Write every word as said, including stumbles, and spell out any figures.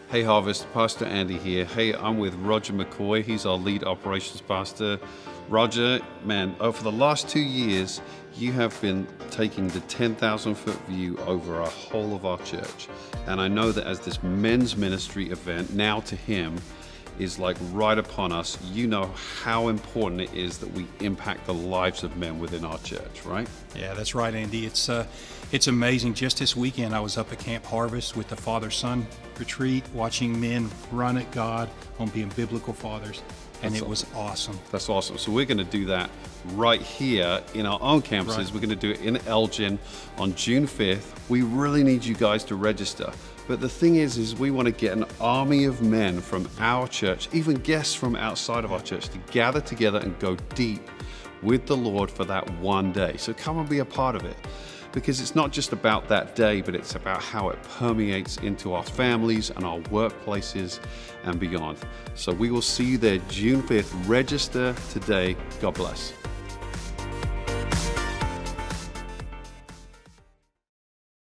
Hey Harvest, Pastor Andy here. Hey, I'm with Roger McCoy. He's our lead operations pastor. Roger, man, over the last two years, you have been taking the ten thousand foot view over our whole of our church. And I know that as this men's ministry event, now to him, is like right upon us, you know how important it is that we impact the lives of men within our church, right? Yeah, that's right, Andy. It's uh, it's amazing. Just this weekend, I was up at Camp Harvest with the father-son retreat, watching men run at God on being biblical fathers, and That's it was awesome. That's awesome. So we're going to do that right here in our own campuses. Right. We're going to do it in Elgin on June fifth. We really need you guys to register. But the thing is, is we want to get an army of men from our church, even guests from outside of our church, to gather together and go deep with the Lord for that one day. So come and be a part of it. Because it's not just about that day, but it's about how it permeates into our families and our workplaces and beyond. So we will see you there June fifth. Register today. God bless.